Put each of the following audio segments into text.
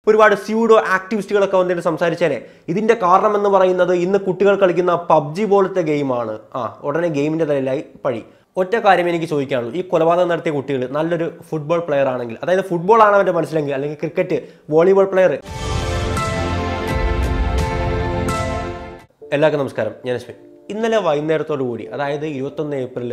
ഒരുപാട് സ്യൂഡോ ആക്ടിവിസ്റ്റുകളൊക്കെ വന്നിട്ട് സംസാരിച്ചേനെ. ഇതിന്റെ കാരണം എന്ന് പറയുന്നത് ഇന്ന് കുട്ടികൾ കളിക്കുന്ന പബ്ജി പോലത്തെ ഗെയിമാണ്. ഉടനെ ഗെയിമിന്റെ തലയിലായി പഴി. ഒറ്റ കാര്യം എനിക്ക് ചോദിക്കാനുള്ളൂ, ഈ കൊലപാതകം നടത്തിയ കുട്ടികൾ നല്ലൊരു ഫുട്ബോൾ പ്ലെയർ ആണെങ്കിൽ, അതായത് ഫുട്ബോൾ ആണ് അവൻ്റെ മനസ്സിലെങ്കിൽ, അല്ലെങ്കിൽ ക്രിക്കറ്റ്, വോളിബോൾ പ്ലെയർ. എല്ലാവർക്കും നമസ്കാരം, ഞാൻ അശ്വിൻ. ഇന്നലെ വൈകുന്നേരത്തോടു കൂടി, അതായത് 21 ഏപ്രിൽ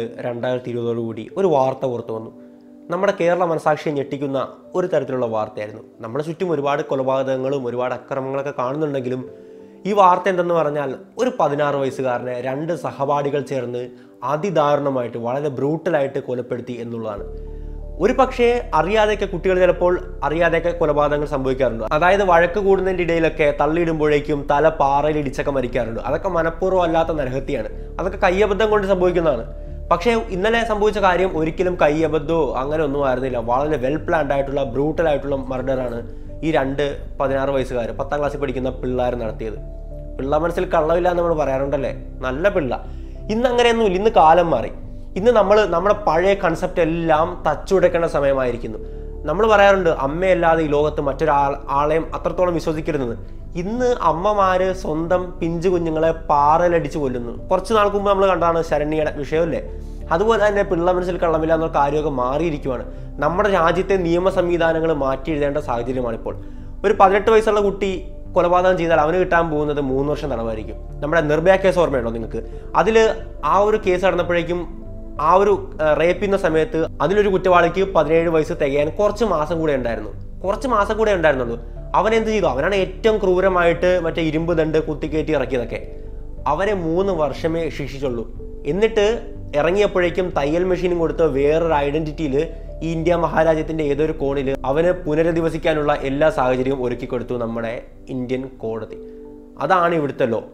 2020 ഒരു വാർത്ത പുറത്തു വന്നു. നമ്മുടെ കേരള മനസാക്ഷിയെ ഞെട്ടിക്കുന്ന ഒരു തരത്തിലുള്ള വാർത്തയായിരുന്നു. നമ്മുടെ ചുറ്റും ഒരുപാട് കൊലപാതകങ്ങളും ഒരുപാട് അക്രമങ്ങളൊക്കെ കാണുന്നുണ്ടെങ്കിലും ഈ വാർത്ത എന്തെന്ന് പറഞ്ഞാൽ, ഒരു 16 വയസ്സുകാരനെ 2 സഹപാഠികൾ ചേർന്ന് അതിദാരുണമായിട്ട് വളരെ ബ്രൂട്ടലായിട്ട് കൊലപ്പെടുത്തി എന്നുള്ളതാണ്. ഒരു പക്ഷേ അറിയാതെയൊക്കെ കുട്ടികൾ ചിലപ്പോൾ അറിയാതെയൊക്കെ കൊലപാതകങ്ങൾ സംഭവിക്കാറുണ്ട്. അതായത് വഴക്ക് കൂടുന്നതിൻ്റെ ഇടയിലൊക്കെ തള്ളിയിടുമ്പോഴേക്കും തല പാറയിൽ ഇടിച്ചൊക്കെ മരിക്കാറുണ്ട്. അതൊക്കെ മനഃപൂർവ്വം അല്ലാത്ത നരഹത്യയാണ്. അതൊക്കെ കയ്യബദ്ധം കൊണ്ട് സംഭവിക്കുന്നതാണ്. പക്ഷേ ഇന്നലെ സംഭവിച്ച കാര്യം ഒരിക്കലും കയ്യബദ്ധമോ അങ്ങനെ ഒന്നും ആയിരുന്നില്ല. വളരെ വെൽ പ്ലാൻഡ് ആയിട്ടുള്ള ബ്രൂട്ടലായിട്ടുള്ള മർഡറാണ് ഈ 2 16 വയസ്സുകാർ 10ാം ക്ലാസ്സിൽ പഠിക്കുന്ന പിള്ളേർ നടത്തിയത്. പിള്ള മനസ്സിൽ കള്ളമില്ല എന്ന് നമ്മൾ പറയാറുണ്ടല്ലേ, നല്ല പിള്ള. ഇന്ന് അങ്ങനെയൊന്നുമില്ല, ഇന്ന് കാലം മാറി. ഇന്ന് നമ്മുടെ പഴയ കൺസെപ്റ്റ് എല്ലാം തച്ചുടയ്ക്കേണ്ട സമയമായിരിക്കുന്നു. നമ്മൾ പറയാറുണ്ട്, അമ്മയല്ലാതെ ഈ ലോകത്ത് മറ്റൊരാളെയും അത്രത്തോളം വിശ്വസിക്കരുതെന്ന്. ഇന്ന് അമ്മമാര് സ്വന്തം പിഞ്ചു കുഞ്ഞുങ്ങളെ പാറയിലടിച്ച് കൊല്ലുന്നു. കുറച്ച് നാൾക്ക് മുമ്പ് നമ്മൾ കണ്ടാണ് ശരണ്യയുടെ വിഷയമല്ലേ. അതുപോലെ തന്നെ പിള്ള മനസ്സിൽ കള്ളമില്ല എന്ന കാര്യമൊക്കെ മാറിയിരിക്കുവാണ്. നമ്മുടെ രാജ്യത്തെ നിയമ സംവിധാനങ്ങൾ മാറ്റി എഴുതേണ്ട സാഹചര്യമാണിപ്പോൾ. ഒരു 18 വയസ്സുള്ള കുട്ടി കൊലപാതകം ചെയ്താൽ അവന് കിട്ടാൻ പോകുന്നത് 3 വർഷം തടവായിരിക്കും. നമ്മുടെ നിർഭയ കേസ് ഓർമ്മയുണ്ടോ നിങ്ങൾക്ക്? അതിൽ ആ ഒരു കേസ് നടന്നപ്പോഴേക്കും, ആ ഒരു റേപ്പ് ചെയ്യുന്ന സമയത്ത് അതിലൊരു കുറ്റവാളിക്ക് 17 വയസ്സ് തികയാൻ കുറച്ച് മാസം കൂടെ ഉണ്ടായിരുന്നുള്ളൂ. അവൻ എന്ത് ചെയ്തു? അവനാണ് ഏറ്റവും ക്രൂരമായിട്ട് മറ്റേ ഇരുമ്പ് ദണ്ട് കുത്തിക്കയറ്റി ഇറക്കിയതൊക്കെ. അവനെ 3 വർഷമേ ശിക്ഷിച്ചുള്ളൂ. എന്നിട്ട് ഇറങ്ങിയപ്പോഴേക്കും തയ്യൽ മെഷീനും കൊടുത്ത് വേറൊരു ഐഡന്റിറ്റിയിൽ ഈ ഇന്ത്യ മഹാരാജ്യത്തിന്റെ ഏതൊരു കോണിൽ അവന് പുനരധിവസിക്കാനുള്ള എല്ലാ സാഹചര്യവും ഒരുക്കി കൊടുത്തു നമ്മുടെ ഇന്ത്യൻ കോടതി. അതാണ് ഇവിടുത്തെ ലോ.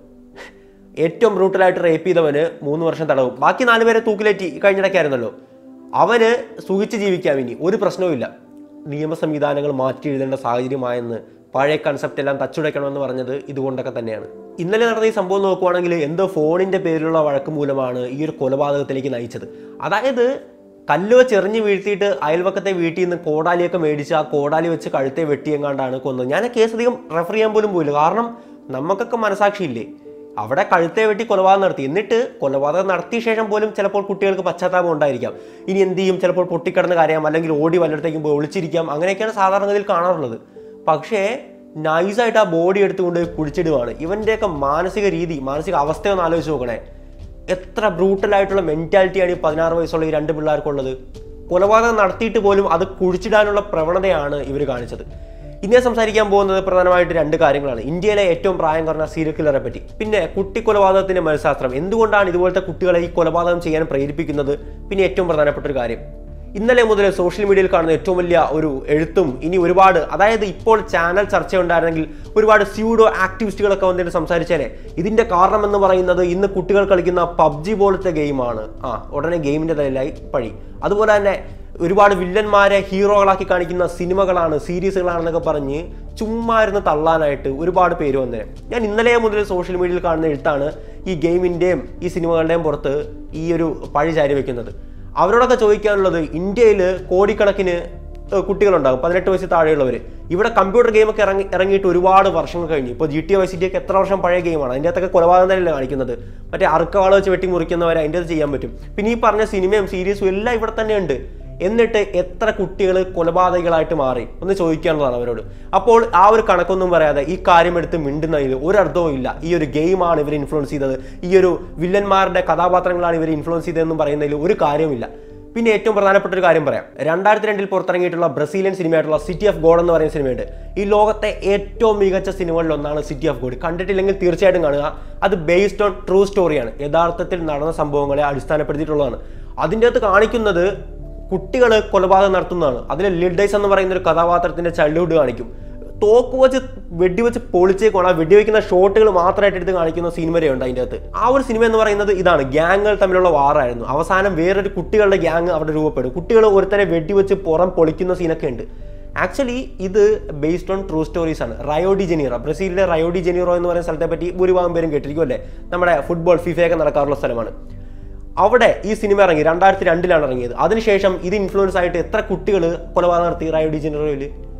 ഏറ്റവും ബ്രൂട്ടലായിട്ട് റേപ്പ് ചെയ്തവന് 3 വർഷം തടവും. ബാക്കി 4 പേരെ തൂക്കിലേറ്റി കഴിഞ്ഞിടയ്ക്കായിരുന്നല്ലോ. അവന് സുഖിച്ച് ജീവിക്കാം, ഇനി ഒരു പ്രശ്നവുമില്ല. നിയമ സംവിധാനങ്ങൾ മാറ്റി എഴുതേണ്ട സാഹചര്യമായെന്ന് പഴയ കൺസെപ്റ്റ് എല്ലാം തച്ചുടയ്ക്കണമെന്ന് പറഞ്ഞത് ഇതുകൊണ്ടൊക്കെ തന്നെയാണ്. ഇന്നലെ നടന്ന ഈ സംഭവം നോക്കുവാണെങ്കിൽ എന്തോ ഫോണിന്റെ പേരിലുള്ള വഴക്ക് മൂലമാണ് ഈ ഒരു കൊലപാതകത്തിലേക്ക് നയിച്ചത്. അതായത് കല്ല് വെച്ച് എറിഞ്ഞ് വീഴ്ത്തിയിട്ട് അയൽവക്കത്തെ വീട്ടിൽ നിന്ന് കോടാലിയൊക്കെ മേടിച്ച് ആ കോടാലി വെച്ച് കഴുത്തെ വെട്ടിയെങ്ങാണ്ടാണ് കൊന്നത്. ഞാൻ ആ കേസ് അധികം റെഫർ ചെയ്യാൻ പോലും പോയില്ല. കാരണം നമുക്കൊക്കെ മനസാക്ഷിയില്ലേ. അവിടെ കഴുത്തെ വെട്ടി കൊലപാതകം നടത്തി. എന്നിട്ട് കൊലപാതകം നടത്തിയ ശേഷം പോലും ചിലപ്പോൾ കുട്ടികൾക്ക് പശ്ചാത്താപം ഉണ്ടായിരിക്കാം. ഇനി എന്ത് ചെയ്യും? ചിലപ്പോൾ പൊട്ടിക്കിടന്ന് കരയാം, അല്ലെങ്കിൽ ഓടി വല്ലയിടത്തേക്കും പോയി ഒളിച്ചിരിക്കാം. അങ്ങനെയൊക്കെയാണ് സാധാരണഗതിയിൽ കാണാറുള്ളത്. പക്ഷേ നൈസായിട്ട് ആ ബോഡി എടുത്തുകൊണ്ട് കുഴിച്ചിടുവാണ്. ഇവൻ്റെയൊക്കെ മാനസിക അവസ്ഥയൊന്ന് ആലോചിച്ച് നോക്കണേ. എത്ര ബ്രൂട്ടലായിട്ടുള്ള മെൻറ്റാലിറ്റിയാണ് ഈ 16 വയസ്സുള്ള ഈ 2 പിള്ളേർക്കുള്ളത്. കൊലപാതകം നടത്തിയിട്ട് പോലും അത് കുഴിച്ചിടാനുള്ള പ്രവണതയാണ് ഇവർ കാണിച്ചത്. ഇന്ന് സംസാരിക്കാൻ പോകുന്നത് പ്രധാനമായിട്ട് 2 കാര്യങ്ങളാണ്. ഇന്ത്യയിലെ ഏറ്റവും പ്രായം കുറഞ്ഞ സീരിയൽ കില്ലറെ പറ്റി, പിന്നെ കുട്ടിക്കൊലപാതകത്തിന്റെ മനഃശാസ്ത്രം, എന്തുകൊണ്ടാണ് ഇതുപോലത്തെ കുട്ടികളെ ഈ കൊലപാതകം ചെയ്യാൻ പ്രേരിപ്പിക്കുന്നത്, പിന്നെ ഏറ്റവും പ്രധാനപ്പെട്ട ഒരു കാര്യം, ഇന്നലെ മുതൽ സോഷ്യൽ മീഡിയയിൽ കാണുന്ന ഏറ്റവും വലിയ ഒരു എഴുത്തും ഇനി ഒരുപാട്, അതായത് ഇപ്പോൾ ചാനൽ ചർച്ചയുണ്ടായിരുന്നെങ്കിൽ ഒരുപാട് സ്യൂഡോ ആക്ടിവിസ്റ്റുകളൊക്കെ വന്നിട്ട് സംസാരിച്ചേനെ. ഇതിന്റെ കാരണം എന്ന് പറയുന്നത് ഇന്ന് കുട്ടികൾ കളിക്കുന്ന പബ്ജി പോലത്തെ ഗെയിമാണ്. ഉടനെ ഗെയിമിന്റെ തലയിലായി പഴി. അതുപോലെ തന്നെ ഒരുപാട് വില്ലന്മാരെ ഹീറോകളാക്കി കാണിക്കുന്ന സിനിമകളാണ്, സീരീസുകളാണെന്നൊക്കെ പറഞ്ഞ് ചുമ്മാ ഇരുന്ന് തള്ളാനായിട്ട് ഒരുപാട് പേര് വന്നേ. ഞാൻ ഇന്നലെ മുതൽ സോഷ്യൽ മീഡിയയിൽ കാണുന്ന എഴുത്താണ് ഈ ഗെയിമിൻ്റെയും ഈ സിനിമകളുടെയും പുറത്ത് ഈ ഒരു പഴി ചാരി വെക്കുന്നത്. അവരോടൊക്കെ ചോദിക്കാനുള്ളത്, ഇന്ത്യയിൽ കോടിക്കണക്കിന് കുട്ടികളുണ്ടാകും 18 വയസ്സിൽ താഴെയുള്ളവർ. ഇവിടെ കമ്പ്യൂട്ടർ ഗെയിമൊക്കെ ഇറങ്ങിയിട്ട് ഒരുപാട് വർഷങ്ങൾ കഴിഞ്ഞു. ഇപ്പോൾ GTA Vice City ഒക്കെ എത്ര വർഷം പഴയ ഗെയിമാണ്. അതിൻ്റെ അകത്തൊക്കെ കൊലപാതകം തന്നെയല്ലേ കാണിക്കുന്നത്. മറ്റേ അറുക്കവാള വെച്ച് വെട്ടി മുറിക്കുന്നവരെ അതിൻ്റെ അത് ചെയ്യാൻ പറ്റും. പിന്നെ ഈ പറഞ്ഞ സിനിമയും സീരീസും എല്ലാം ഇവിടെ തന്നെയുണ്ട്. എന്നിട്ട് എത്ര കുട്ടികൾ കൊലപാതകികളായിട്ട് മാറി ഒന്ന് ചോദിക്കാനുള്ളതാണ് അവരോട്. അപ്പോൾ ആ ഒരു കണക്കൊന്നും പറയാതെ ഈ കാര്യം എടുത്ത് മിണ്ടുന്നതിൽ ഒരർത്ഥവും ഇല്ല. ഈ ഒരു ഗെയിമാണ് ഇവർ ഇൻഫ്ലുവൻസ് ചെയ്തത്, ഈ ഒരു വില്ലന്മാരുടെ കഥാപാത്രങ്ങളാണ് ഇവർ ഇൻഫ്ലുവൻസ് ചെയ്തതെന്നും പറയുന്നതിൽ ഒരു കാര്യമില്ല. പിന്നെ ഏറ്റവും പ്രധാനപ്പെട്ട ഒരു കാര്യം പറയാം. 2002 പുറത്തിറങ്ങിയിട്ടുള്ള ബ്രസീലിയൻ സിനിമയായിട്ടുള്ള സിറ്റി ഓഫ് ഗോഡ് എന്ന് പറയുന്ന സിനിമയുണ്ട്. ഈ ലോകത്തെ ഏറ്റവും മികച്ച സിനിമകളിൽ ഒന്നാണ് സിറ്റി ഓഫ് ഗോഡ്. കണ്ടിട്ടില്ലെങ്കിൽ തീർച്ചയായിട്ടും കാണുക. അത് ബേസ്ഡ് ഓൺ ട്രൂ സ്റ്റോറിയാണ്, യഥാർത്ഥത്തിൽ നടന്ന സംഭവങ്ങളെ അടിസ്ഥാനപ്പെടുത്തിയിട്ടുള്ളതാണ്. അതിൻ്റെ അകത്ത് കാണിക്കുന്നത് കുട്ടികൾ കൊലപാതകം നടത്തുന്നതാണ്. അതിൽ ലിഡൈസ് എന്ന് പറയുന്ന ഒരു കഥാപാത്രത്തിന്റെ ചൈൽഡ്ഹുഡ് കാണിക്കും. തോക്ക് വെച്ച് വെടിവെച്ച് പൊളിച്ചേക്കാണ്. ആ വെടിവെക്കുന്ന ഷോട്ടുകൾ മാത്രമായിട്ട് എടുത്ത് കാണിക്കുന്ന സിനിമയുണ്ട് അതിൻ്റെ അകത്ത്. ആ ഒരു സിനിമ എന്ന് പറയുന്നത് ഇതാണ്, ഗ്യാങ്ങുകൾ തമ്മിലുള്ള വാറായിരുന്നു. അവസാനം വേറൊരു കുട്ടികളുടെ ഗ്യാങ് അവിടെ രൂപപ്പെടും. കുട്ടികൾ ഒരുത്തരെ വെടിവെച്ച് പുറം പൊളിക്കുന്ന സീനൊക്കെ ഉണ്ട്. ആക്ച്വലി ഇത് ബേസ്ഡ് ഓൺ ട്രൂ സ്റ്റോറീസ് ആണ്. റയോ ഡി ജനീറോ, ബ്രസീലിലെ റയോ ഡി ജനീറോ എന്ന് പറയുന്ന സ്ഥലത്തെ പറ്റി ഭൂരിഭാഗം പേരും കേട്ടിരിക്കും അല്ലേ. നമ്മുടെ ഫുട്ബോൾ ഫിഫയൊക്കെ നടക്കാറുള്ള സ്ഥലമാണ്. അവിടെ ഈ സിനിമ ഇറങ്ങി 2002 ഇറങ്ങിയത്. അതിനുശേഷം ഇത് ഇൻഫ്ലുവൻസ് ആയിട്ട് എത്ര കുട്ടികൾ കൊലപാതകം നടത്തി റയോ ഡി ജനീറോയിൽ?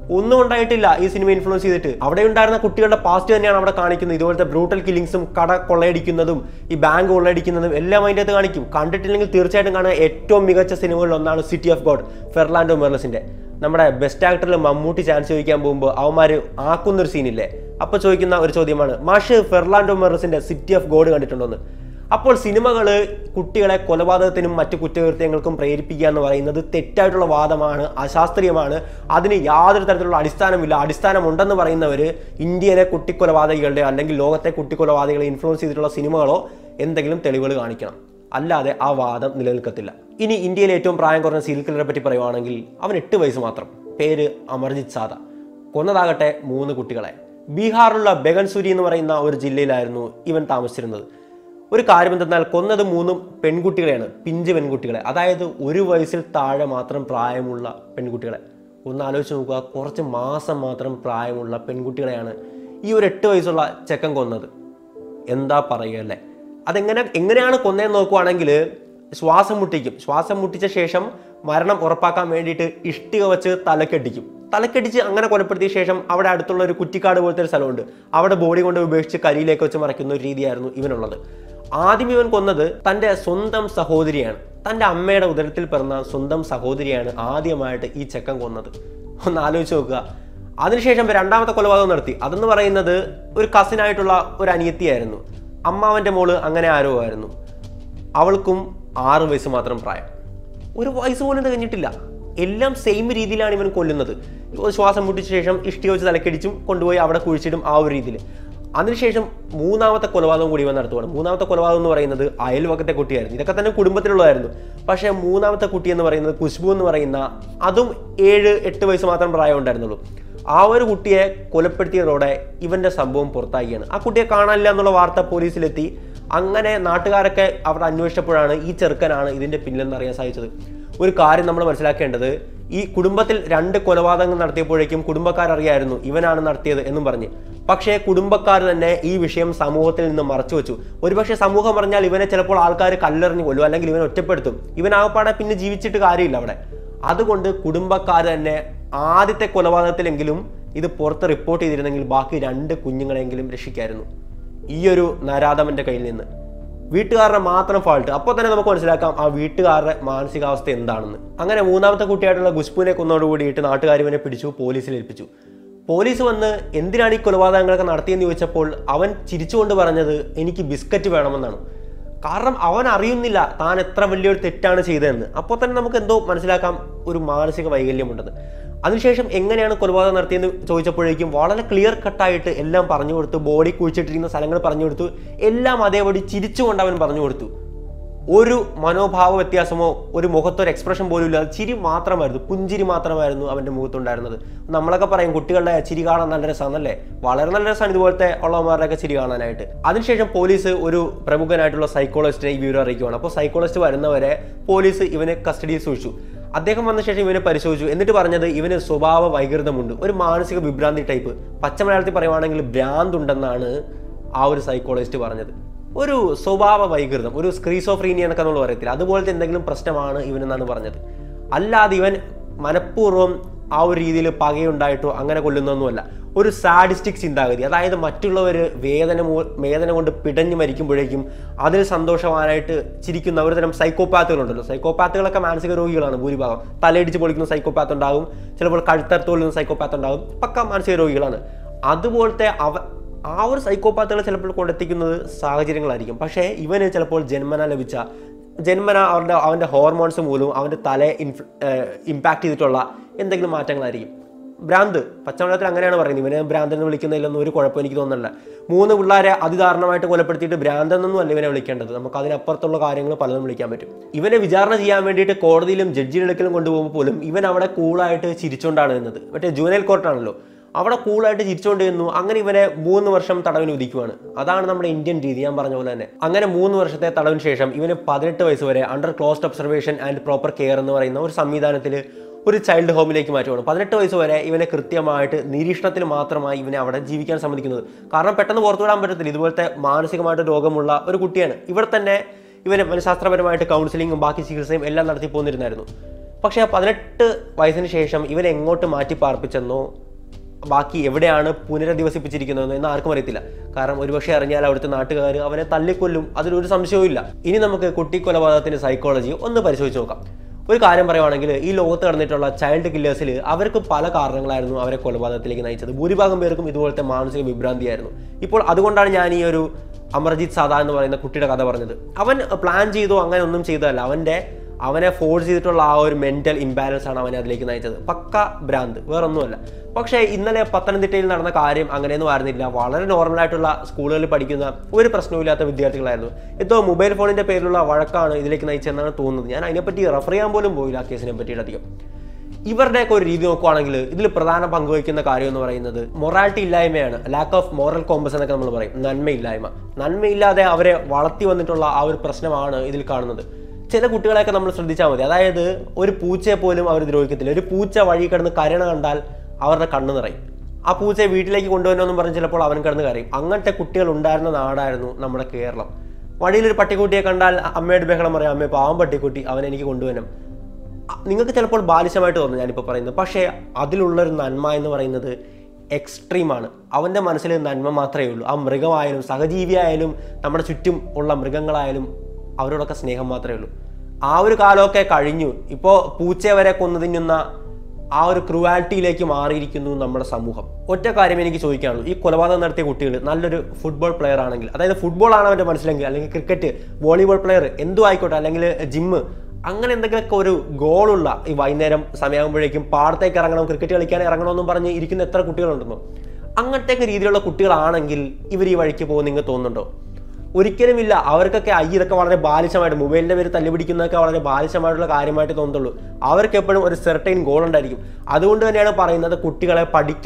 ഒന്നും ഉണ്ടായിട്ടില്ല ഈ സിനിമ ഇൻഫ്ലുവൻസ് ചെയ്തിട്ട്. അവിടെ ഉണ്ടായിരുന്ന കുട്ടികളുടെ പാസ്റ്റ് തന്നെയാണ് അവിടെ കാണിക്കുന്നത്. ഇതുപോലത്തെ ബ്രൂട്ടൽ കില്ലിങ്സും കട കൊള്ളയടിക്കുന്നതും ഈ ബാങ്ക് കൊള്ളയടിക്കുന്നതും എല്ലാം അതിൻ്റെ അകത്ത് കാണിക്കും. കണ്ടിട്ടില്ലെങ്കിൽ തീർച്ചയായിട്ടും കാണുക ഏറ്റവും മികച്ച സിനിമകളിൽ ഒന്നാണ് സിറ്റി ഓഫ് ഗോഡ്, ഫെർലാൻഡോ മെർലിസിന്റെ. നമ്മുടെ ബെസ്റ്റ് ആക്ടറിൽ മമ്മൂട്ടി ചാൻസ് ചോദിക്കാൻ പോകുമ്പോൾ അവന്മാർ ആക്കുന്നൊരു സീനില്ലേ, അപ്പോൾ ചോദിക്കുന്ന ഒരു ചോദ്യമാണ്, മാഷ് ഫെർലാൻഡോ മെർലിസിന്റെ സിറ്റി ഓഫ് ഗോഡ് കണ്ടിട്ടുണ്ടോന്ന്. അപ്പോൾ സിനിമകൾ കുട്ടികളെ കൊലപാതകത്തിനും മറ്റു കുറ്റകൃത്യങ്ങൾക്കും പ്രേരിപ്പിക്കുക എന്ന് പറയുന്നത് തെറ്റായിട്ടുള്ള വാദമാണ്, അശാസ്ത്രീയമാണ്. അതിന് യാതൊരു തരത്തിലുള്ള അടിസ്ഥാനമില്ല. അടിസ്ഥാനമുണ്ടെന്ന് പറയുന്നവർ ഇന്ത്യയിലെ കുട്ടിക്കൊലപാതകികളുടെ അല്ലെങ്കിൽ ലോകത്തെ കുട്ടിക്കൊലപാതകളെ ഇൻഫ്ലുവൻസ് ചെയ്തിട്ടുള്ള സിനിമകളോ എന്തെങ്കിലും തെളിവുകൾ കാണിക്കണം, അല്ലാതെ ആ വാദം നിലനിൽക്കത്തില്ല. ഇനി ഇന്ത്യയിലെ ഏറ്റവും പ്രായം കുറഞ്ഞ സീരിയൽ കില്ലറെ പറ്റി പറയുവാണെങ്കിൽ അവൻ 8 വയസ്സ് മാത്രം. പേര് അമർജിത് സാദ. കൊന്നതാകട്ടെ 3 കുട്ടികളെ. ബീഹാറിലുള്ള ബെഗൻസുരി എന്ന് പറയുന്ന ഒരു ജില്ലയിലായിരുന്നു ഇവൻ താമസിച്ചിരുന്നത്. ഒരു കാര്യം എന്തെന്നാൽ കൊന്നത് 3 പെൺകുട്ടികളെയാണ്, പിഞ്ച് പെൺകുട്ടികളെ, അതായത് 1 വയസ്സിൽ താഴെ മാത്രം പ്രായമുള്ള പെൺകുട്ടികളെ. ഒന്ന് ആലോചിച്ച് നോക്കുക, കുറച്ച് മാസം മാത്രം പ്രായമുള്ള പെൺകുട്ടികളെയാണ് ഈ ഒരു 8 വയസ്സുള്ള ചെക്കൻ കൊന്നത്. എന്താ പറയുക അല്ലേ? എങ്ങനെയാണ് കൊന്നതെന്ന് നോക്കുവാണെങ്കിൽ ശ്വാസം മുട്ടിക്കും. ശ്വാസം മുട്ടിച്ച ശേഷം മരണം ഉറപ്പാക്കാൻ വേണ്ടിയിട്ട് ഇഷ്ടിക വെച്ച് തലക്കടിച്ച് അങ്ങനെ കൊലപ്പെടുത്തിയ ശേഷം അവിടെ അടുത്തുള്ള ഒരു കുറ്റിക്കാട് പോലത്തെ ഒരു സ്ഥലമുണ്ട്, അവിടെ ബോഡി കൊണ്ട് ഉപേക്ഷിച്ച് കരിയിലേക്ക് വെച്ച് മറയ്ക്കുന്ന ഒരു രീതിയായിരുന്നു ഇവനുള്ളത്. ആദ്യം ഇവൻ കൊന്നത് തൻ്റെ സ്വന്തം സഹോദരിയാണ്. തൻ്റെ അമ്മയുടെ ഉദരത്തിൽ പിറന്ന സ്വന്തം സഹോദരിയാണ് ആദ്യമായിട്ട് ഈ ചെക്കൻ കൊന്നത്. ഒന്ന് ആലോചിച്ച് നോക്കുക. അതിനുശേഷം രണ്ടാമത്തെ കൊലപാതകം നടത്തി. അതെന്ന് പറയുന്നത് ഒരു കസിനായിട്ടുള്ള ഒരു അനിയത്തിയായിരുന്നു. അമ്മാവൻ്റെ മോള് അങ്ങനെ ആരോ ആയിരുന്നു. അവൾക്കും 6 വയസ്സ് മാത്രം പ്രായം. 1 വയസ്സ് പോലും കഴിഞ്ഞിട്ടില്ല. എല്ലാം സെയിം രീതിയിലാണ് ഇവൻ കൊല്ലുന്നത്. ശ്വാസം മുട്ടിച്ച ശേഷം ഇഷ്ടിക വെച്ച് തലക്കടിച്ചും കൊണ്ടുപോയി അവിടെ കുഴിച്ചിടും, ആ ഒരു രീതിയിൽ. അതിനുശേഷം 3ാമത്തെ കൊലപാതകം കൂടി ഇവൻ നടത്തുവാണ്. 3ാമത്തെ കൊലപാതകം എന്ന് പറയുന്നത് അയൽവക്കത്തെ കുട്ടിയായിരുന്നു. ഇതൊക്കെ തന്നെ കുടുംബത്തിലുള്ളതായിരുന്നു. പക്ഷേ 3ാമത്തെ കുട്ടി എന്ന് പറയുന്നത് ഖുശ്ബു എന്ന് പറയുന്ന, അതും 7-8 വയസ്സ് മാത്രം പ്രായം ഉണ്ടായിരുന്നുള്ളൂ. ആ ഒരു കുട്ടിയെ കൊലപ്പെടുത്തിയതോടെ ഇവന്റെ സംഭവം പുറത്താക്കിയാണ്. ആ കുട്ടിയെ കാണാനില്ല എന്നുള്ള വാർത്ത പോലീസിലെത്തി. അങ്ങനെ നാട്ടുകാരൊക്കെ അവിടെ അന്വേഷിച്ചപ്പോഴാണ് ഈ ചെറുക്കനാണ് ഇതിന്റെ പിന്നിലെന്ന് അറിയാൻ സാധിച്ചത്. ഒരു കാര്യം നമ്മൾ മനസ്സിലാക്കേണ്ടത്, ഈ കുടുംബത്തിൽ 2 കൊലപാതകങ്ങൾ നടത്തിയപ്പോഴേക്കും കുടുംബക്കാരറിയായിരുന്നു ഇവനാണ് നടത്തിയത് എന്നും പറഞ്ഞ്. പക്ഷേ കുടുംബക്കാർ തന്നെ ഈ വിഷയം സമൂഹത്തിൽ നിന്ന് മറച്ചു വെച്ചു. ഒരുപക്ഷെ സമൂഹം പറഞ്ഞാൽ ഇവനെ ചിലപ്പോൾ ആൾക്കാർ കല്ലെറിഞ്ഞു കൊല്ലും, അല്ലെങ്കിൽ ഇവനെ ഒറ്റപ്പെടുത്തും. ഇവനാകപ്പാടെ പിന്നെ ജീവിച്ചിട്ട് കാര്യമില്ല അവിടെ. അതുകൊണ്ട് കുടുംബക്കാർ തന്നെ ആദ്യത്തെ കൊലപാതകത്തിലെങ്കിലും ഇത് പുറത്ത് റിപ്പോർട്ട് ചെയ്തിരുന്നെങ്കിൽ ബാക്കി 2 കുഞ്ഞുങ്ങളെങ്കിലും രക്ഷിക്കായിരുന്നു ഈ ഒരു നരാധമന്റെ കയ്യിൽ നിന്ന്. വീട്ടുകാരുടെ മാത്രം ഫാൾട്ട്. അപ്പോൾ തന്നെ നമുക്ക് മനസ്സിലാക്കാം ആ വീട്ടുകാരുടെ മാനസികാവസ്ഥ എന്താണെന്ന്. അങ്ങനെ 3ാമത്തെ കുട്ടിയായിട്ടുള്ള ഖുശ്ബുവിനെ കൊന്നോടുകൂടിയിട്ട് നാട്ടുകാർ ഇവനെ പിടിച്ചു, പോലീസിൽ ഏൽപ്പിച്ചു. പോലീസ് വന്ന് എന്തിനാണ് ഈ കൊലപാതകങ്ങളൊക്കെ നടത്തിയെന്ന് ചോദിച്ചപ്പോൾ അവൻ ചിരിച്ചുകൊണ്ട് പറഞ്ഞത് എനിക്ക് ബിസ്ക്കറ്റ് വേണമെന്നാണ്. കാരണം അവൻ അറിയുന്നില്ല താൻ എത്ര വലിയൊരു തെറ്റാണ് ചെയ്തതെന്ന്. അപ്പോൾ തന്നെ നമുക്ക് എന്തോ മനസ്സിലാക്കാം ഒരു മാനസിക വൈകല്യമുണ്ടെന്ന്. അതിനുശേഷം എങ്ങനെയാണ് കൊലപാതകം നടത്തിയെന്ന് ചോദിച്ചപ്പോഴേക്കും വളരെ ക്ലിയർ കട്ടായിട്ട് എല്ലാം പറഞ്ഞു കൊടുത്തു. ബോഡി കുഴിച്ചിട്ടിരിക്കുന്ന സ്ഥലങ്ങൾ പറഞ്ഞു കൊടുത്തു. എല്ലാം അതേപടി ചിരിച്ചുകൊണ്ട് അവൻ പറഞ്ഞു കൊടുത്തു. ഒരു മനോഭാവ വ്യത്യാസമോ ഒരു മുഖത്തൊരു എക്സ്പ്രഷൻ പോലും ഇല്ല. ചിരി മാത്രമായിരുന്നു, പുഞ്ചിരി മാത്രമായിരുന്നു അവൻ്റെ മുഖത്തുണ്ടായിരുന്നത്. നമ്മളൊക്കെ പറയും കുട്ടികളുടെ ചിരി കാണാൻ നല്ല രസമാണല്ലേ, വളരെ നല്ല രസമാണ് ഇതുപോലത്തെ ഉള്ളവന്മാരുടെയൊക്കെ ചിരി കാണാനായിട്ട്. അതിനുശേഷം പോലീസ് ഒരു പ്രമുഖനായിട്ടുള്ള സൈക്കോളജിസ്റ്റിനെ ഈ വിവരം അറിയിക്കുകയാണ്. അപ്പോൾ സൈക്കോളജിസ്റ്റ് വരുന്നവരെ പോലീസ് ഇവനെ കസ്റ്റഡിയിൽ സൂക്ഷിച്ചു. അദ്ദേഹം വന്ന ശേഷം ഇവനെ പരിശോധിച്ചു. എന്നിട്ട് പറഞ്ഞത് ഇവന് സ്വഭാവ വൈകൃതമുണ്ട്, ഒരു മാനസിക വിഭ്രാന്തി ടൈപ്പ്, പച്ച മലയാളത്തിൽ പറയുവാണെങ്കിൽ ഭ്രാന്തുണ്ടെന്നാണ് ആ ഒരു സൈക്കോളജിസ്റ്റ് പറഞ്ഞത്. ഒരു സ്വഭാവ വൈകൃതം, ഒരു സ്ക്രീസോഫ്രീനിയ എന്നൊക്കെ നമ്മൾ പറയത്തില്ല, അതുപോലത്തെ എന്തെങ്കിലും പ്രശ്നമാണ് ഇവനെന്നാണ് പറഞ്ഞത്. അല്ലാതെ ഇവൻ മനഃപൂർവ്വം ആ ഒരു രീതിയിൽ പകയുണ്ടായിട്ടോ അങ്ങനെ കൊല്ലുന്നൊന്നുമല്ല. ഒരു സാഡിസ്റ്റിക് ചിന്താഗതി, അതായത് മറ്റുള്ളവർ വേദന കൊണ്ട് പിടഞ്ഞു മരിക്കുമ്പോഴേക്കും അതിൽ സന്തോഷവാനായിട്ട് ചിരിക്കുന്ന ഒരു തരം സൈക്കോപാത്തുകളുണ്ടല്ലോ. സൈക്കോപാത്തുകളൊക്കെ മാനസിക രോഗികളാണ് ഭൂരിഭാഗം. തലയിടിച്ച് പൊളിക്കുന്ന സൈക്കോപാത്ത് ഉണ്ടാകും, ചിലപ്പോൾ കഴുത്തറുത്തോളുന്ന സൈക്കോപാത്ത് ഉണ്ടാകും, പക്ക മാനസിക രോഗികളാണ്. അതുപോലത്തെ ആ ഒരു സൈക്കോപാത്തുകൾ ചിലപ്പോൾ കൊണ്ടെത്തിക്കുന്നത് സാഹചര്യങ്ങളായിരിക്കും. പക്ഷേ ഇവന് ചിലപ്പോൾ ജന്മന അവൻ്റെ ഹോർമോൺസ് മൂലവും അവൻ്റെ തലയെ ഇമ്പാക്ട് ചെയ്തിട്ടുള്ള എന്തെങ്കിലും മാറ്റങ്ങളായിരിക്കും. ഭ്രാന്ത് പച്ചമലയാളത്തിൽ അങ്ങനെയാണ് പറയുന്നത്. ഇവനെ ഭ്രാന്തെന്ന് വിളിക്കുന്നതിലൊന്നും ഒരു കുഴപ്പം എനിക്ക് തോന്നുന്നില്ല. 3 പിള്ളേരെ അതിദാരുണമായിട്ട് കൊലപ്പെടുത്തിയിട്ട് ഭ്രാന്തെന്നൊന്നും അല്ല ഇവനെ വിളിക്കേണ്ടത്. നമുക്ക് അതിനപ്പുറത്തുള്ള കാര്യങ്ങൾ പലതും വിളിക്കാൻ പറ്റും. ഇവനെ വിചാരണ ചെയ്യാൻ വേണ്ടിയിട്ട് കോടതിയിലും ജഡ്ജിയുടെ അടുക്കലും കൊണ്ടുപോകുമ്പോൾ പോലും ഇവൻ അവിടെ കൂളായിട്ട് ചിരിച്ചുകൊണ്ടാണ് നിന്നത്. മറ്റേ ജുവനൈൽ കോർട്ടാണല്ലോ, അവിടെ കൂളായിട്ട് ചിരിച്ചുകൊണ്ട് നിന്നു. അങ്ങനെ ഇവനെ 3 വർഷം തടവിന് വിധിക്കുവാണ്. അതാണ് നമ്മുടെ ഇന്ത്യൻ രീതി, ഞാൻ പറഞ്ഞ പോലെ തന്നെ. അങ്ങനെ 3 വർഷത്തെ തടവിന് ശേഷം ഇവന് 18 വയസ്സ് വരെ under closed observation and proper care എന്ന് പറയുന്ന ഒരു സംവിധാനത്തിൽ ഒരു ചൈൽഡ് ഹോമിലേക്ക് മാറ്റുവാണ്. 18 വയസ്സ് വരെ ഇവനെ കൃത്യമായിട്ട് നിരീക്ഷണത്തിൽ മാത്രമായി ഇവനെ അവിടെ ജീവിക്കാൻ സമ്മതിക്കുന്നത്. കാരണം പെട്ടെന്ന് പുറത്തുവിടാൻ പറ്റത്തില്ല. ഇതുപോലത്തെ മാനസികമായിട്ട് രോഗമുള്ള ഒരു കുട്ടിയാണ്. ഇവിടെ തന്നെ ഇവന് മനഃശാസ്ത്രപരമായിട്ട് കൗൺസിലിങ്ങും ബാക്കി ചികിത്സയും എല്ലാം നടത്തി പോന്നിരുന്നായിരുന്നു. പക്ഷേ 18 വയസ്സിന് ശേഷം ഇവൻ എങ്ങോട്ട് മാറ്റി പാർപ്പിച്ചെന്നോ ബാക്കി എവിടെയാണ് പുനരധിവസിപ്പിച്ചിരിക്കുന്നതെന്ന് എന്ന് ആർക്കും അറിയത്തില്ല. കാരണം ഒരുപക്ഷെ അറിഞ്ഞാൽ അവിടുത്തെ നാട്ടുകാർ അവനെ തല്ലിക്കൊല്ലും, അതിലൊരു സംശയവും ഇല്ല. ഇനി നമുക്ക് കുട്ടി കൊലപാതകത്തിന്റെ സൈക്കോളജി ഒന്ന് പരിശോധിച്ച് നോക്കാം. ഒരു കാര്യം പറയുവാണെങ്കിൽ ഈ ലോകത്ത് നടന്നിട്ടുള്ള ചൈൽഡ് കില്ലേഴ്സിൽ അവർക്ക് പല കാരണങ്ങളായിരുന്നു അവരെ കൊലപാതകത്തിലേക്ക് നയിച്ചത്. ഭൂരിഭാഗം പേർക്കും ഇതുപോലത്തെ മാനസിക വിഭ്രാന്തിയായിരുന്നു. ഇപ്പോൾ അതുകൊണ്ടാണ് ഞാൻ ഈ ഒരു അമർജിത് സാദ എന്ന് പറയുന്ന കുട്ടിയുടെ കഥ പറഞ്ഞത്. അവൻ പ്ലാൻ ചെയ്തോ അങ്ങനെ ഒന്നും ചെയ്തതല്ല, അവനെ ഫോഴ്സ് ചെയ്തിട്ടുള്ള ആ ഒരു മെന്റൽ ഇംബാലൻസ് ആണ് അവനെ അതിലേക്ക് നയിച്ചത്. പക്ക ഭ്രാന്ത്, വേറൊന്നുമല്ല. പക്ഷേ ഇന്നലെ പത്തനംതിട്ടയിൽ നടന്ന കാര്യം അങ്ങനെയൊന്നും ആയിരുന്നില്ല. വളരെ നോർമലായിട്ടുള്ള സ്കൂളുകളിൽ പഠിക്കുന്ന ഒരു പ്രശ്നവുമില്ലാത്ത വിദ്യാർത്ഥികളായിരുന്നു. എന്തോ മൊബൈൽ ഫോണിന്റെ പേരിലുള്ള വഴക്കാണ് ഇതിലേക്ക് നയിച്ചതെന്നാണ് തോന്നുന്നത്. ഞാൻ അതിനെപ്പറ്റി റെഫർ ചെയ്യാൻ പോലും പോയില്ല ആ കേസിനെ പറ്റിയിട്ട് അധികം. ഇവരുടെയൊക്കെ ഒരു രീതി നോക്കുവാണെങ്കിൽ ഇതിൽ പ്രധാന പങ്കുവയ്ക്കുന്ന കാര്യം എന്ന് പറയുന്നത് മൊറാലിറ്റി ഇല്ലായ്മയാണ്. ലാക്ക് ഓഫ് മോറൽ കോമ്പസ് എന്നൊക്കെ നമ്മൾ പറയും. നന്മയില്ലാതെ അവരെ വളർത്തി വന്നിട്ടുള്ള ആ ഒരു പ്രശ്നമാണ് ഇതിൽ കാണുന്നത്. ചില കുട്ടികളെയൊക്കെ നമ്മൾ ശ്രദ്ധിച്ചാൽ മതി. അതായത് ഒരു പൂച്ചയെ പോലും അവർ ദ്രോഹിക്കത്തില്ല. ഒരു പൂച്ച വഴി കിടന്ന് കരയണ കണ്ടാൽ അവരുടെ കണ്ണ് നിറയും. ആ പൂച്ചയെ വീട്ടിലേക്ക് കൊണ്ടുവരണമെന്നും പറഞ്ഞ് ചിലപ്പോൾ അവൻ കിടന്ന് കരയും. അങ്ങനത്തെ കുട്ടികൾ ഉണ്ടായിരുന്ന നാടായിരുന്നു നമ്മുടെ കേരളം. വഴിയിലൊരു പട്ടിക്കുട്ടിയെ കണ്ടാൽ അമ്മയുടെ ബഹളം പറയാം, അമ്മയെ പാവം പട്ടിക്കുട്ടി, അവനെ എനിക്ക് കൊണ്ടുവരണം. നിങ്ങൾക്ക് ചിലപ്പോൾ ബാലിശമായിട്ട് തോന്നും ഞാനിപ്പോൾ പറയുന്നത്. പക്ഷേ അതിലുള്ളൊരു നന്മ എന്ന് പറയുന്നത് എക്സ്ട്രീമാണ്. അവൻ്റെ മനസ്സിൽ നന്മ മാത്രമേ ഉള്ളൂ. ആ മൃഗമായാലും സഹജീവിയായാലും നമ്മുടെ ചുറ്റും ഉള്ള മൃഗങ്ങളായാലും അവരോടൊക്കെ സ്നേഹം മാത്രമേ ഉള്ളൂ. ആ ഒരു കാലമൊക്കെ കഴിഞ്ഞു. ഇപ്പോൾ പൂച്ചയെ വരെ കൊന്നു തിന്നുന്ന ആ ഒരു ക്രൂവാലിറ്റിയിലേക്ക് മാറിയിരിക്കുന്നു നമ്മുടെ സമൂഹം. ഒറ്റ കാര്യം എനിക്ക് ചോദിക്കാനുള്ളൂ, ഈ കൊലപാതകം നടത്തിയ കുട്ടികൾ നല്ലൊരു ഫുട്ബോൾ പ്ലെയർ ആണെങ്കിൽ, അതായത് ഫുട്ബോളാണ് അവൻ്റെ മനസ്സിലെങ്കിൽ, അല്ലെങ്കിൽ ക്രിക്കറ്റ്, വോളിബോൾ പ്ലെയർ എന്തും ആയിക്കോട്ടെ, അല്ലെങ്കിൽ ജിമ്മ്, അങ്ങനെ എന്തെങ്കിലുമൊക്കെ ഒരു ഗോളുള്ള ഈ വൈകുന്നേരം സമയമാകുമ്പോഴേക്കും പാടത്തേക്ക് ഇറങ്ങണം, ക്രിക്കറ്റ് കളിക്കാൻ ഇറങ്ങണമെന്നും പറഞ്ഞ് ഇരിക്കുന്ന എത്ര കുട്ടികളുണ്ടെന്നോ. അങ്ങനത്തെ രീതിയിലുള്ള കുട്ടികളാണെങ്കിൽ ഇവർ ഈ വഴിക്ക് പോകും നിങ്ങൾക്ക് തോന്നുന്നുണ്ടോ? ഒരിക്കലുമില്ല. അവർക്കൊക്കെ ഇതൊക്കെ വളരെ ബാലിശമായിട്ട്, മൊബൈലിൻ്റെ പേര് തല്ലുപിടിക്കുന്നതൊക്കെ വളരെ ബാലിശമായിട്ടുള്ള കാര്യമായിട്ട് തോന്നുന്നുള്ളൂ. അവർക്ക് എപ്പോഴും ഒരു സെർട്ടൈൻ ഗോൾ ഉണ്ടായിരിക്കും. അതുകൊണ്ട് തന്നെയാണ് പറയുന്നത് കുട്ടികളെ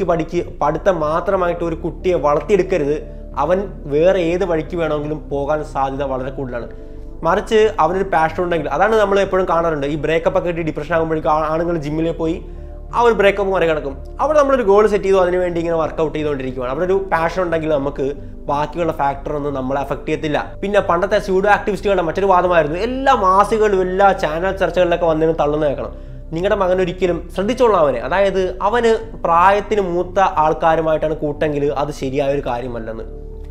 പഠിത്തം മാത്രമായിട്ട് ഒരു കുട്ടിയെ വളർത്തിയെടുക്കരുത്. അവൻ വേറെ ഏത് വഴിക്ക് വേണമെങ്കിലും പോകാൻ സാധ്യത വളരെ കൂടുതലാണ്. മറിച്ച് അവനൊരു പാഷൻ ഉണ്ടെങ്കിൽ, അതാണ് നമ്മൾ എപ്പോഴും കാണാറുണ്ട്, ഈ ബ്രേക്കപ്പ് ഒക്കെ കിട്ടി ഡിപ്രഷൻ ആകുമ്പോഴേക്കും ആണുങ്ങൾ ജിമ്മിൽ പോയി ആ ഒരു ബ്രേക്കപ്പ് മറികടക്കും. അവിടെ നമ്മളൊരു ഗോൾ സെറ്റ് ചെയ്തു, അതിനുവേണ്ടി ഇങ്ങനെ വർക്കൗട്ട് ചെയ്തുകൊണ്ടിരിക്കുകയാണ്. അവിടെ ഒരു പാഷൻ ഉണ്ടെങ്കിൽ നമുക്ക് ബാക്കിയുള്ള ഫാക്ടറൊന്നും നമ്മളെ അഫക്ട് ചെയ്യത്തില്ല. പിന്നെ പണ്ടത്തെ സ്യൂഡോ ആക്ടിവിസ്റ്റുകളുടെ മറ്റൊരു വാദമായിരുന്നു, എല്ലാ മാസികകളും എല്ലാ ചാനൽ ചർച്ചകളിലൊക്കെ വന്നിരുന്ന് തള്ളുന്ന കേൾക്കണം. നിങ്ങളുടെ മകൻ ഒരിക്കലും ശ്രദ്ധിച്ചോളാം അവനെ, അതായത് അവന് പ്രായത്തിന് മൂത്ത ആൾക്കാരുമായിട്ടാണ് കൂട്ടെങ്കിൽ അത് ശരിയായ ഒരു കാര്യമല്ലെന്ന്.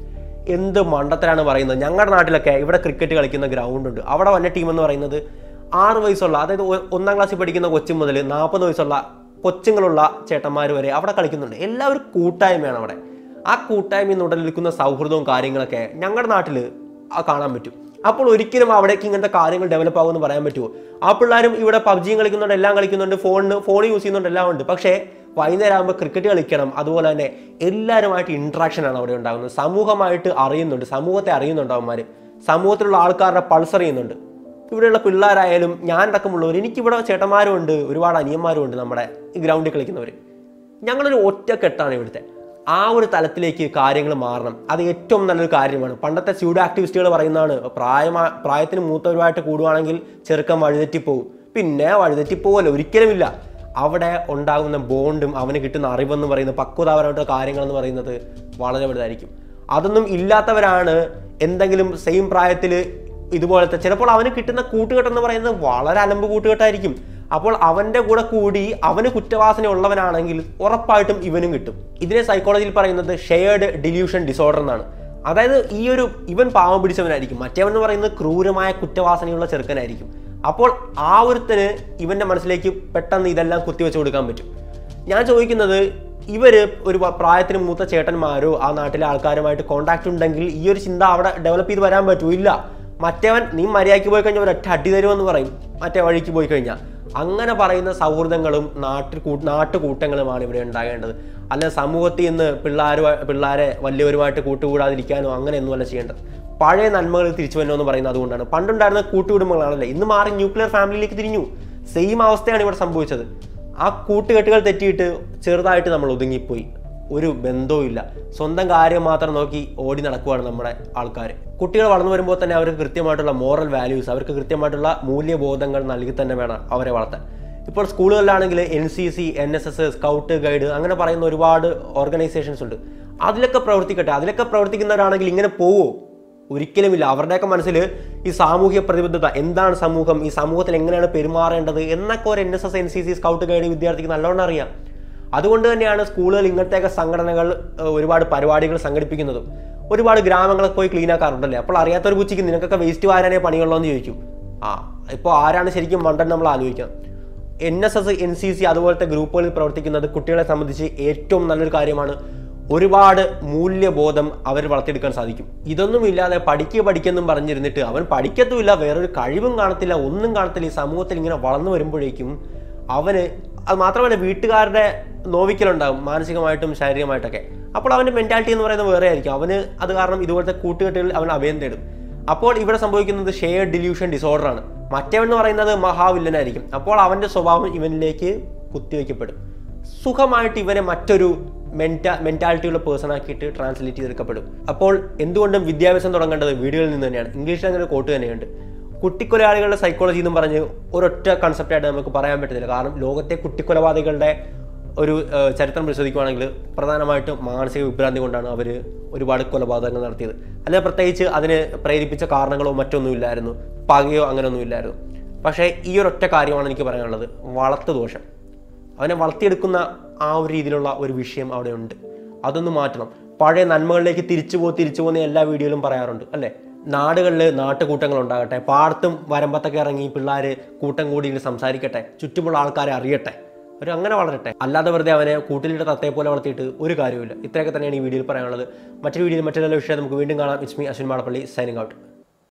എന്ത് മണ്ടത്തരാണ് പറയുന്നത്. ഞങ്ങളുടെ നാട്ടിലൊക്കെ ഇവിടെ ക്രിക്കറ്റ് കളിക്കുന്ന ഗ്രൗണ്ട് ഉണ്ട്. അവിടെ വന്ന ടീം എന്ന് പറയുന്നത് 6 വയസ്സുള്ള, അതായത് 1ാം ക്ലാസ്സിൽ പഠിക്കുന്ന കൊച്ചു മുതൽ 40 വയസ്സുള്ള കൊച്ചുങ്ങളുള്ള ചേട്ടന്മാർ വരെ അവിടെ കളിക്കുന്നുണ്ട്. എല്ലാവരും കൂട്ടായ്മയാണ് അവിടെ. ആ കൂട്ടായ്മയിൽ നിന്ന് ഉടലെടുക്കുന്ന സൗഹൃദവും കാര്യങ്ങളൊക്കെ ഞങ്ങളുടെ നാട്ടിൽ കാണാൻ പറ്റും. അപ്പോൾ ഒരിക്കലും അവിടേക്ക് ഇങ്ങനത്തെ കാര്യങ്ങൾ ഡെവലപ്പ് ആകുമെന്ന് പറയാൻ പറ്റുമോ? ആ പിള്ളേരും ഇവിടെ പബ്ജിയും കളിക്കുന്നുണ്ട്, എല്ലാം കളിക്കുന്നുണ്ട്, ഫോൺ യൂസ് ചെയ്യുന്നുണ്ട്, എല്ലാം ഉണ്ട്. പക്ഷേ വൈകുന്നേരം ആകുമ്പോൾ ക്രിക്കറ്റ് കളിക്കണം. അതുപോലെ തന്നെ എല്ലാവരുമായിട്ട് ഇൻട്രാക്ഷനാണ് അവിടെ ഉണ്ടാകുന്നത്. സമൂഹമായിട്ട് അറിയുന്നുണ്ട്, സമൂഹത്തെ അറിയുന്നുണ്ട് അവന്മാർ. സമൂഹത്തിലുള്ള ആൾക്കാരുടെ പൾസ് അറിയുന്നുണ്ട്. ഇവിടെയുള്ള പിള്ളേരായാലും ഞാൻ അടക്കമുള്ളവർ, എനിക്കിവിടെ ചേട്ടന്മാരും ഉണ്ട്, ഒരുപാട് അനിയന്മാരും ഉണ്ട് നമ്മുടെ ഈ ഗ്രൗണ്ടിൽ കളിക്കുന്നവർ. ഞങ്ങളൊരു ഒറ്റക്കെട്ടാണ് ഇവിടുത്തെ. ആ ഒരു തലത്തിലേക്ക് കാര്യങ്ങൾ മാറണം. അത് ഏറ്റവും നല്ലൊരു കാര്യമാണ്. പണ്ടത്തെ സ്യൂഡോ ആക്ടിവിസ്റ്റുകൾ പറയുന്നതാണ്, പ്രായത്തിന് മൂത്തവരുമായിട്ട് കൂടുവാണെങ്കിൽ ചെറുക്കം വഴിതെറ്റിപ്പോവും. പിന്നെ വഴിതെറ്റിപ്പോവല്ലോ, ഒരിക്കലുമില്ല. അവിടെ ഉണ്ടാകുന്ന ബോണ്ടും അവന് കിട്ടുന്ന അറിവെന്ന് പറയുന്നത്, പക്വതാപരമായിട്ടുള്ള കാര്യങ്ങളെന്ന് പറയുന്നത് വളരെ വലുതായിരിക്കും. അതൊന്നും ഇല്ലാത്തവരാണ് എന്തെങ്കിലും സെയിം പ്രായത്തിൽ ഇതുപോലത്തെ, ചിലപ്പോൾ അവന് കിട്ടുന്ന കൂട്ടുകെട്ടെന്ന് പറയുന്നത് വളരെ അലമ്പ് കൂട്ടുകെട്ടായിരിക്കും. അപ്പോൾ അവൻ്റെ കൂടെ കൂടി അവന് കുറ്റവാസന ഉള്ളവനാണെങ്കിൽ ഉറപ്പായിട്ടും ഇവനും കിട്ടും. ഇതിനെ സൈക്കോളജിയിൽ പറയുന്നത് ഷെയർഡ് ഡിലൂഷൻ ഡിസോർഡർ എന്നാണ്. അതായത് ഇവൻ പാവം പിടിച്ചവനായിരിക്കും, മറ്റേവൻ എന്ന് പറയുന്നത് ക്രൂരമായ കുറ്റവാസനയുള്ള ചെറുക്കനായിരിക്കും. അപ്പോൾ ആ ഒരുത്തന് ഇവൻ്റെ മനസ്സിലേക്ക് പെട്ടെന്ന് ഇതെല്ലാം കുത്തിവെച്ച് കൊടുക്കാൻ പറ്റും. ഞാൻ ചോദിക്കുന്നത്, ഇവർ ഒരു പ്രായത്തിന് മൂത്ത ചേട്ടന്മാരോ ആ നാട്ടിലെ ആൾക്കാരുമായിട്ട് കോൺടാക്ട് ഉണ്ടെങ്കിൽ ഈ ഒരു ചിന്ത അവിടെ ഡെവലപ്പ് ചെയ്ത് വരാൻ പറ്റുമോ? ഇല്ല. മറ്റവൻ നീ മര്യാദയ്ക്ക് പോയി കഴിഞ്ഞാൽ ഒരൊറ്റ അടി തരുമെന്ന് പറയും മറ്റേ വഴിക്ക് പോയി കഴിഞ്ഞാൽ. അങ്ങനെ പറയുന്ന സൗഹൃദങ്ങളും നാട്ടുകൂട്ടങ്ങളുമാണ് ഇവിടെ ഉണ്ടാകേണ്ടത്. അല്ല സമൂഹത്തിൽ നിന്ന് പിള്ളേരെ വലിയവരുമായിട്ട് കൂട്ടുകൂടാതിരിക്കാനോ അങ്ങനെയൊന്നുമല്ല ചെയ്യേണ്ടത്. പഴയ നന്മകൾ തിരിച്ചു വന്നോ എന്ന് പറയുന്നത് അതുകൊണ്ടാണ്. പണ്ടുണ്ടായിരുന്ന കൂട്ടുകുടുംബങ്ങളാണല്ലേ, ഇന്ന് മാറി ന്യൂക്ലിയർ ഫാമിലിയിലേക്ക് തിരിഞ്ഞു. സെയിം അവസ്ഥയാണ് ഇവിടെ സംഭവിച്ചത്. ആ കൂട്ടുകെട്ടുകൾ തെറ്റിയിട്ട് ചെറുതായിട്ട് നമ്മൾ ഒതുങ്ങിപ്പോയി. ഒരു ബന്ധവും ഇല്ല, സ്വന്തം കാര്യം മാത്രം നോക്കി ഓടി നടക്കുവാണ് നമ്മുടെ ആൾക്കാർ. കുട്ടികൾ വളർന്നു വരുമ്പോൾ തന്നെ അവർക്ക് കൃത്യമായിട്ടുള്ള മോറൽ വാല്യൂസ്, അവർക്ക് കൃത്യമായിട്ടുള്ള മൂല്യബോധങ്ങൾ നൽകി തന്നെ വേണം അവരെ വളർത്താൻ. ഇപ്പോൾ സ്കൂളുകളിലാണെങ്കിൽ NCC, NSS, സ്കൗട്ട് ഗൈഡ് അങ്ങനെ പറയുന്ന ഒരുപാട് ഓർഗനൈസേഷൻസ് ഉണ്ട്. അതിലൊക്കെ പ്രവർത്തിക്കട്ടെ. അതിലൊക്കെ പ്രവർത്തിക്കുന്നവരാണെങ്കിൽ ഇങ്ങനെ പോവോ? ഒരിക്കലുമില്ല. അവരുടെയൊക്കെ മനസ്സിൽ ഈ സാമൂഹ്യ പ്രതിബദ്ധത, എന്താണ് സമൂഹം, ഈ സമൂഹത്തിൽ എങ്ങനെയാണ് പെരുമാറേണ്ടത് എന്നൊക്കെ ഒരു NSS NCC സ്കൗട്ട് ഗൈഡ് വിദ്യാർത്ഥിക്ക് നല്ലോണം അറിയാം. അതുകൊണ്ട് തന്നെയാണ് സ്കൂളുകൾ ഇങ്ങനത്തെയൊക്കെ സംഘടനകൾ ഒരുപാട് പരിപാടികൾ സംഘടിപ്പിക്കുന്നതും. ഒരുപാട് ഗ്രാമങ്ങളൊക്കെ പോയി ക്ലീൻ ആക്കാറുണ്ടല്ലേ. അപ്പോൾ അറിയാത്തൊരു പൂച്ചയ്ക്ക് നിനക്കൊക്കെ വേസ്റ്റ് വാരാനേ പണിയുള്ളൂ എന്ന് ചോദിച്ചു. ഇപ്പോൾ ആരാണ് ശരിക്കും മണ്ടൻ നമ്മൾ ആലോചിക്കാം. NSS NCC അതുപോലത്തെ ഗ്രൂപ്പുകളിൽ പ്രവർത്തിക്കുന്നത് കുട്ടികളെ സംബന്ധിച്ച് ഏറ്റവും നല്ലൊരു കാര്യമാണ്. ഒരുപാട് മൂല്യബോധം അവർ വളർത്തിയെടുക്കാൻ സാധിക്കും. ഇതൊന്നുമില്ലാതെ പഠിക്കെന്നും പറഞ്ഞിരുന്നിട്ട് അവൻ പഠിക്കത്തുമില്ല, വേറൊരു കഴിവും കാണത്തില്ല, ഒന്നും കാണത്തില്ല. ഈ സമൂഹത്തിൽ ഇങ്ങനെ വളർന്നു വരുമ്പോഴേക്കും അവന് അത് മാത്രമല്ല വീട്ടുകാരുടെ നോവിക്കലുണ്ടാകും, മാനസികമായിട്ടും ശാരീരികമായിട്ടൊക്കെ. അപ്പോൾ അവൻ്റെ മെൻറ്റാലിറ്റി എന്ന് പറയുന്നത് വേറെ ആയിരിക്കും. അവന് അത് കാരണം ഇതുപോലത്തെ കൂട്ടുകെട്ടുകളിൽ അവൻ അഭയം തേടും. അപ്പോൾ ഇവിടെ സംഭവിക്കുന്നത് ഷെയർഡ് ഡിലൂഷൻ ഡിസോർഡർ ആണ്. മറ്റവൻ എന്ന് പറയുന്നത് മഹാവില്ലനായിരിക്കും. അപ്പോൾ അവൻ്റെ സ്വഭാവം ഇവനിലേക്ക് കുത്തിവെക്കപ്പെടും. സുഖമായിട്ട് ഇവനെ മറ്റൊരു മെൻറ്റാലിറ്റിയുള്ള പേഴ്സൺ ആക്കിയിട്ട് ട്രാൻസ്ലേറ്റ് ചെയ്തെടുക്കപ്പെടും. അപ്പോൾ എന്തുകൊണ്ടും വിദ്യാഭ്യാസം തുടങ്ങേണ്ടത് വീടുകളിൽ നിന്ന് തന്നെയാണ്. ഇംഗ്ലീഷിൽ അങ്ങനെ കോട്ട് തന്നെയുണ്ട്. കുട്ടിക്കൊലയാളികളുടെ സൈക്കോളജി എന്നും പറഞ്ഞ് ഒരൊറ്റ കൺസെപ്റ്റായിട്ട് നമുക്ക് പറയാൻ പറ്റത്തില്ല. കാരണം ലോകത്തെ കുട്ടിക്കൊലപാതകളുടെ ഒരു ചരിത്രം പരിശോധിക്കുകയാണെങ്കിൽ പ്രധാനമായിട്ടും മാനസിക വിഭ്രാന്തി കൊണ്ടാണ് അവർ ഒരുപാട് കൊലപാതകങ്ങൾ നടത്തിയത്. അല്ലെങ്കിൽ പ്രത്യേകിച്ച് അതിന് പ്രേരിപ്പിച്ച കാരണങ്ങളോ മറ്റൊന്നുമില്ലായിരുന്നു, പകയോ അങ്ങനെയൊന്നുമില്ലായിരുന്നു. പക്ഷേ ഈ ഒരൊറ്റ കാര്യമാണ് എനിക്ക് പറയാനുള്ളത്, വളർത്തുദോഷം. അവനെ വളർത്തിയെടുക്കുന്ന ആ ഒരു രീതിയിലുള്ള ഒരു വിഷയം അവിടെ ഉണ്ട്. അതൊന്ന് മാറ്റണം. പഴയ നന്മകളിലേക്ക് തിരിച്ചു പോകുന്ന എല്ലാ വീഡിയോയിലും പറയാറുണ്ട് അല്ലേ. നാടുകളിൽ നാട്ടുകൂട്ടങ്ങൾ ഉണ്ടാകട്ടെ, പാടത്തും വരമ്പത്തൊക്കെ ഇറങ്ങി പിള്ളേർ കൂട്ടം കൂടി സംസാരിക്കട്ടെ, ചുറ്റുമുള്ള ആൾക്കാരെ അറിയട്ടെ, അങ്ങനെ വളരട്ടെ. അല്ലാതെ വെറുതെ അവനെ കൂട്ടിലിട്ട് തത്തയെ പോലെ വളർത്തിയിട്ട് ഒരു കാര്യമില്ല. ഇത്രയൊക്കെ തന്നെയാണ് ഈ വീഡിയോയിൽ പറയാനുള്ളത്. മറ്റൊരു വീഡിയോയിൽ മറ്റൊരു വിഷയം നമുക്ക് വീണ്ടും കാണാം. It's me Ashwin Madappally, signing out.